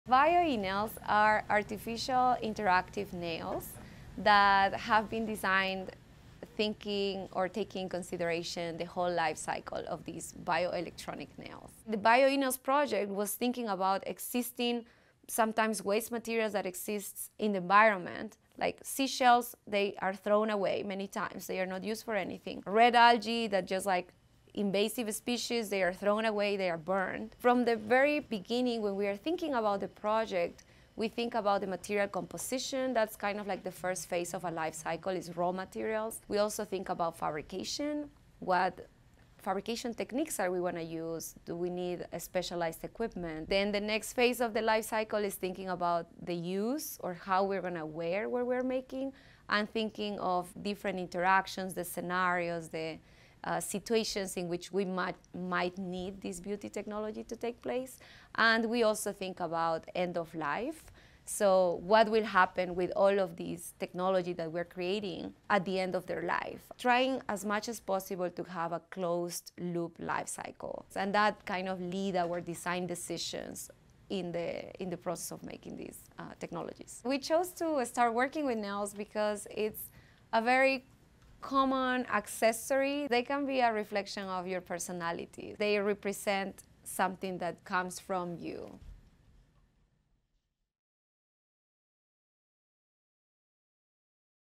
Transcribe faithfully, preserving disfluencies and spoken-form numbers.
Bio-nails are artificial interactive nails that have been designed thinking or taking into consideration the whole life cycle of these bioelectronic nails. The Bio-nails project was thinking about existing, sometimes waste materials that exists in the environment, like seashells. They are thrown away many times. They are not used for anything. Red algae that just like invasive species, they are thrown away, they are burned. From the very beginning, when we are thinking about the project, we think about the material composition. That's kind of like the first phase of a life cycle, is raw materials. We also think about fabrication. What fabrication techniques are we want to use? Do we need a specialized equipment? Then the next phase of the life cycle is thinking about the use or how we're going to wear what we're making, and thinking of different interactions, the scenarios, the Uh, situations in which we might, might need this beauty technology to take place. And we also think about end of life. So what will happen with all of these technology that we're creating at the end of their life? Trying as much as possible to have a closed loop life cycle. And that kind of lead our design decisions in the, in the process of making these uh, technologies. We chose to start working with nails because it's a very common accessory. They can be a reflection of your personality. They represent something that comes from you.